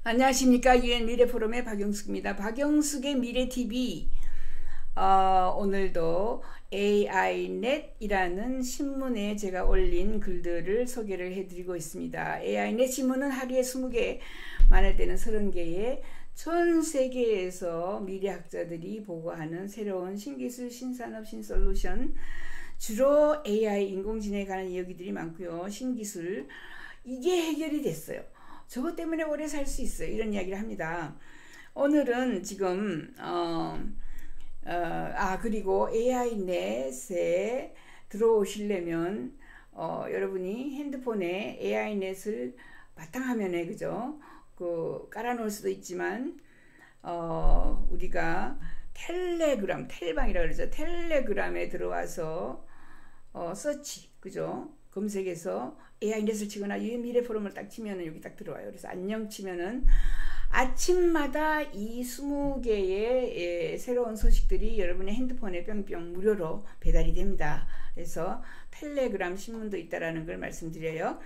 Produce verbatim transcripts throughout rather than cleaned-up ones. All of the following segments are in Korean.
안녕하십니까. 유엔 미래포럼의 박영숙입니다. 박영숙의 미래티비. 어, 오늘도 에이아이넷이라는 신문에 제가 올린 글들을 소개를 해드리고 있습니다. 에이아이넷 신문은 하루에 스무 개, 많을 때는 서른 개의 전 세계에서 미래학자들이 보고하는 새로운 신기술, 신산업, 신솔루션, 주로 에이아이, 인공지능에 관한 이야기들이 많고요. 신기술, 이게 해결이 됐어요. 저것 때문에 오래 살 수 있어요. 이런 이야기를 합니다. 오늘은 지금 어, 어, 아 그리고 에이아이넷에 들어오시려면 어, 여러분이 핸드폰에 에이아이넷을 바탕화면에 그죠? 그 깔아놓을 수도 있지만 어, 우리가 텔레그램, 텔방이라 그러죠. 텔레그램에 들어와서 어, 서치 그죠? 검색해서 에이아이넷을 치거나 유엔 미래포럼을 딱 치면은 여기 딱 들어와요. 그래서 안녕 치면은 아침마다 이 스무 개의 새로운 소식들이 여러분의 핸드폰에 뿅뿅 무료로 배달이 됩니다. 그래서 텔레그램 신문도 있다라는 걸 말씀드려요.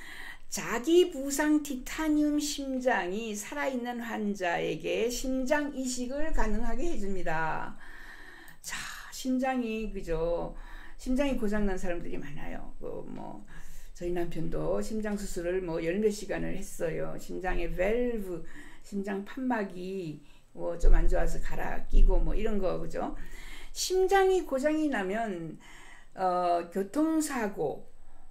자기 부상 티타늄 심장이 살아있는 환자에게 심장 이식을 가능하게 해줍니다. 자, 심장이 그죠? 심장이 고장난 사람들이 많아요. 그 뭐 저희 남편도 심장 수술을 뭐 열 몇 시간을 했어요. 심장의 밸브, 심장 판막이 뭐 좀 안 좋아서 갈아 끼고 뭐 이런 거 그죠? 심장이 고장이 나면 어, 교통사고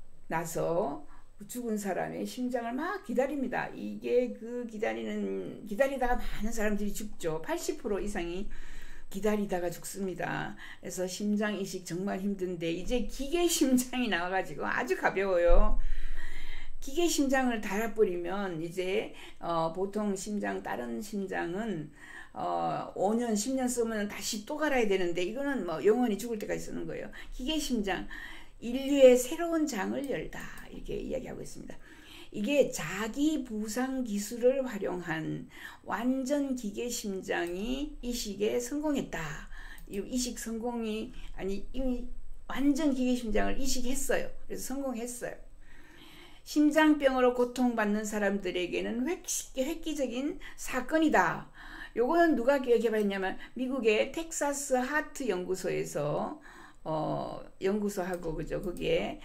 나서 죽은 사람의 심장을 막 기다립니다. 이게 그 기다리는 기다리다가 많은 사람들이 죽죠. 팔십 퍼센트 이상이 기다리다가 죽습니다. 그래서 심장 이식 정말 힘든데 이제 기계 심장이 나와가지고 아주 가벼워요. 기계 심장을 달아버리면 이제 어, 보통 심장 다른 심장은 어, 오 년 십 년 쓰면 다시 또 갈아야 되는데 이거는 뭐 영원히 죽을 때까지 쓰는 거예요. 기계 심장, 인류의 새로운 장을 열다 이렇게 이야기하고 있습니다. 이게 자기 부상 기술을 활용한 완전 기계 심장이 이식에 성공했다. 이식 성공이 아니 이미 완전 기계 심장을 이식했어요. 그래서 성공했어요. 심장병으로 고통받는 사람들에게는 획기, 획기적인 사건이다. 요거는 누가 개발했냐면 미국의 텍사스 하트 연구소에서 어, 연구소하고 그죠? 거기에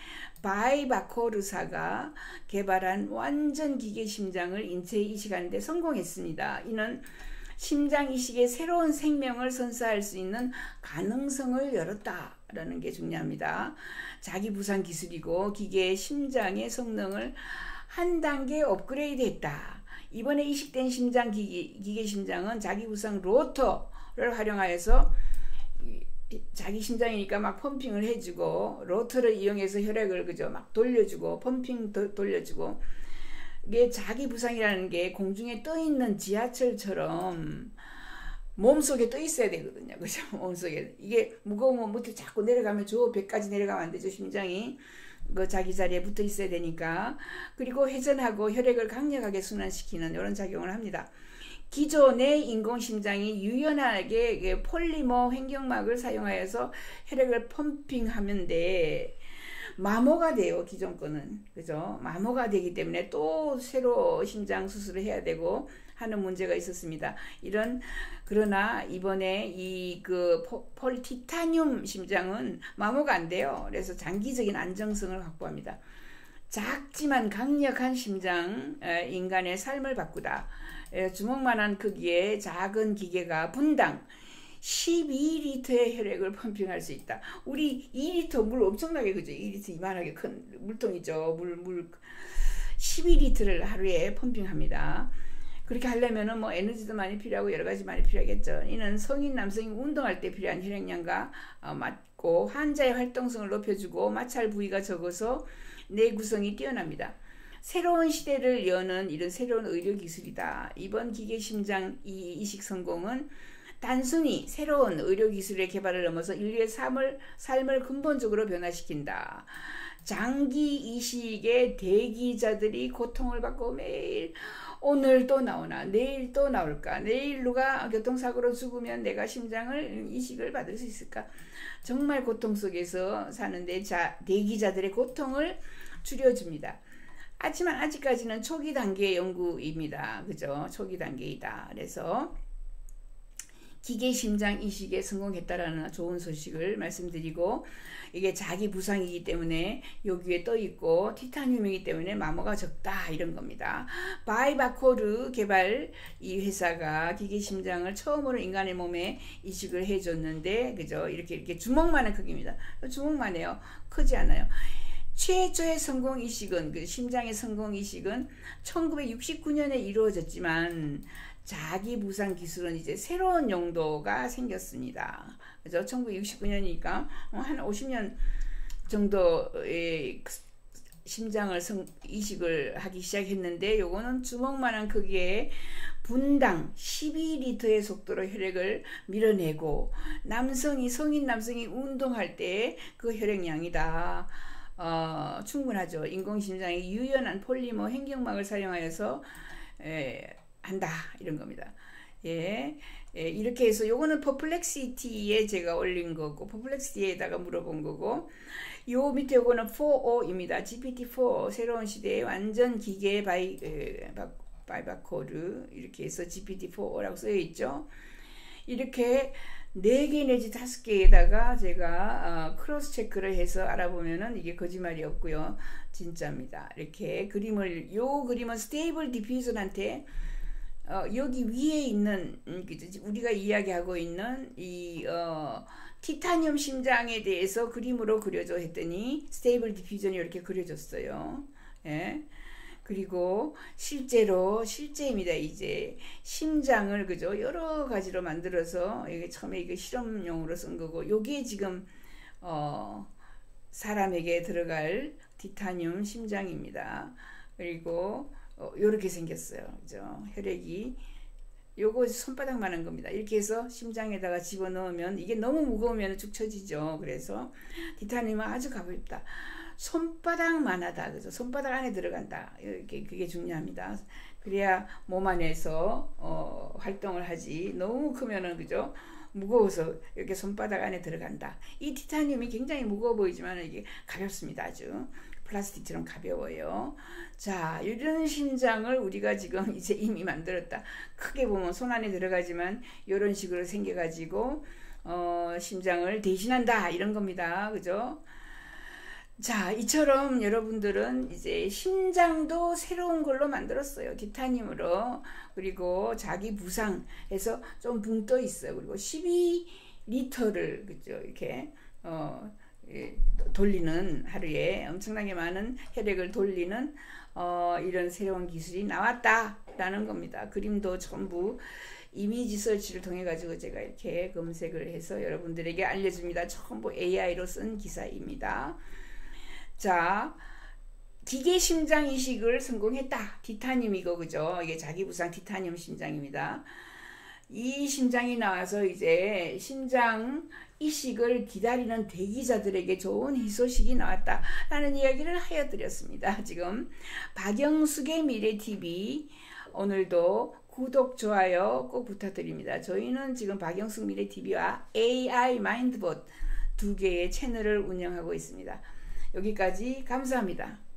바이바코르사가 개발한 완전 기계 심장을 인체에 이식하는데 성공했습니다. 이는 심장 이식의 새로운 생명을 선사할 수 있는 가능성을 열었다라는 게 중요합니다. 자기 부상 기술이고 기계의 심장의 성능을 한 단계 업그레이드했다. 이번에 이식된 심장 기계, 기계 심장은 자기 부상 로터를 활용하여서 자기 심장이니까 막 펌핑을 해주고 로터를 이용해서 혈액을 그죠 막 돌려주고 펌핑 도, 돌려주고 이게 자기 부상이라는 게 공중에 떠 있는 지하철처럼 몸속에 떠 있어야 되거든요. 그죠? 몸속에 이게 무거우면 밑에 자꾸 내려가면 저 배까지 내려가면 안 되죠. 심장이 그 자기 자리에 붙어 있어야 되니까. 그리고 회전하고 혈액을 강력하게 순환시키는 이런 작용을 합니다. 기존의 인공심장이 유연하게 폴리머 횡격막을 사용하여서 혈액을 펌핑하면 돼. 마모가 돼요. 기존 거는. 그죠? 마모가 되기 때문에 또 새로 심장 수술을 해야 되고 하는 문제가 있었습니다. 이런 그러나 이번에 이 그 폴 티타늄 심장은 마모가 안 돼요. 그래서 장기적인 안정성을 확보합니다. 작지만 강력한 심장, 인간의 삶을 바꾸다. 주먹만한 크기의 작은 기계가 분당 십이 리터의 혈액을 펌핑할 수 있다. 우리 이 리터 물 엄청나게 그죠? 이 리터 이만하게 큰 물통이죠. 물, 물 십이 리터를 하루에 펌핑합니다. 그렇게 하려면은 뭐 에너지도 많이 필요하고 여러 가지 많이 필요하겠죠. 이는 성인 남성이 운동할 때 필요한 혈액량과 어, 맞고 환자의 활동성을 높여주고 마찰 부위가 적어서 뇌 구성이 뛰어납니다. 새로운 시대를 여는 이런 새로운 의료 기술이다. 이번 기계 심장 이식 성공은 단순히 새로운 의료 기술의 개발을 넘어서 인류의 삶을, 삶을 근본적으로 변화시킨다. 장기 이식의 대기자들이 고통을 받고 매일 오늘 또 나오나 내일 또 나올까 내일 누가 교통사고로 죽으면 내가 심장을 이식을 받을 수 있을까 정말 고통 속에서 사는데 자, 대기자들의 고통을 줄여줍니다. 하지만 아직까지는 초기 단계 연구입니다. 그죠? 초기 단계이다. 그래서 기계 심장 이식에 성공했다라는 좋은 소식을 말씀드리고, 이게 자기 부상이기 때문에 여기에 떠 있고 티타늄이기 때문에 마모가 적다 이런 겁니다. 바이바코르 개발 이 회사가 기계 심장을 처음으로 인간의 몸에 이식을 해줬는데, 그죠? 이렇게 이렇게 주먹만한 크기입니다. 주먹만해요. 크지 않아요. 최초의 성공 이식은, 그 심장의 성공 이식은 천구백육십구 년에 이루어졌지만 자기 부상 기술은 이제 새로운 용도가 생겼습니다. 그죠? 천구백육십구 년이니까 한 오십 년 정도의 심장을 성, 이식을 하기 시작했는데, 요거는 주먹만한 크기의 분당 십이 리터의 속도로 혈액을 밀어내고, 남성이 성인 남성이 운동할 때 그 혈액량이다. 어, 충분하죠. 인공심장의 유연한 폴리머 횡격막을 사용하여서 에, 한다 이런 겁니다. 예, 예, 이렇게 해서 요거는 퍼플렉시티에 제가 올린 거고, 퍼플렉시티에다가 물어본 거고, 요 밑에 요거는 포오입니다. 지피티 포 새로운 시대의 완전 기계 바이 에, 바, 바이바코르 이렇게 해서 지피티 포라고 쓰여 있죠. 이렇게 네 개 내지 다섯 개에다가 제가 어, 크로스 체크를 해서 알아보면은 이게 거짓말이 없고요. 진짜입니다. 이렇게 그림을, 요 그림은 스테이블 디퓨전한테 어, 여기 위에 있는 음, 우리가 이야기하고 있는 이 어, 티타늄 심장에 대해서 그림으로 그려줘 했더니 스테이블 디퓨전이 이렇게 그려졌어요. 예. 그리고 실제로 실제입니다. 이제 심장을 그죠 여러 가지로 만들어서, 이게 처음에 이게 실험용으로 쓴 거고, 요게 지금 어, 사람에게 들어갈 티타늄 심장입니다. 그리고 어, 요렇게 생겼어요. 그죠? 혈액이 요거 손바닥만한 겁니다. 이렇게 해서 심장에다가 집어넣으면 이게 너무 무거우면 축 처지죠. 그래서 티타늄은 아주 가볍다. 손바닥만하다. 그죠? 손바닥 안에 들어간다. 이렇게 그게 중요합니다. 그래야 몸 안에서 어, 활동을 하지. 너무 크면은 그죠? 무거워서 이렇게 손바닥 안에 들어간다. 이 티타늄이 굉장히 무거워 보이지만 이게 가볍습니다. 아주 플라스틱처럼 가벼워요. 자, 이런 심장을 우리가 지금 이제 이미 만들었다. 크게 보면 손 안에 들어가지만 이런 식으로 생겨가지고 어, 심장을 대신한다 이런 겁니다. 그죠? 자, 이처럼 여러분들은 이제 심장도 새로운 걸로 만들었어요. 티타늄으로. 그리고 자기 부상해서 좀 붕 떠 있어요. 그리고 십이 리터를 그죠 이렇게 어, 예, 돌리는, 하루에 엄청나게 많은 혈액을 돌리는 어, 이런 새로운 기술이 나왔다라는 겁니다. 그림도 전부 이미지 서치를 통해 가지고 제가 이렇게 검색을 해서 여러분들에게 알려줍니다. 전부 에이아이로 쓴 기사입니다. 자, 기계 심장 이식을 성공했다. 티타늄이고 그죠? 이게 자기 부상 티타늄 심장입니다. 이 심장이 나와서 이제 심장 이식을 기다리는 대기자들에게 좋은 희소식이 나왔다라는 이야기를 하여 드렸습니다. 지금 박영숙의 미래티비 오늘도 구독, 좋아요 꼭 부탁드립니다. 저희는 지금 박영숙 미래티비와 에이아이 마인드봇 두 개의 채널을 운영하고 있습니다. 여기까지 감사합니다.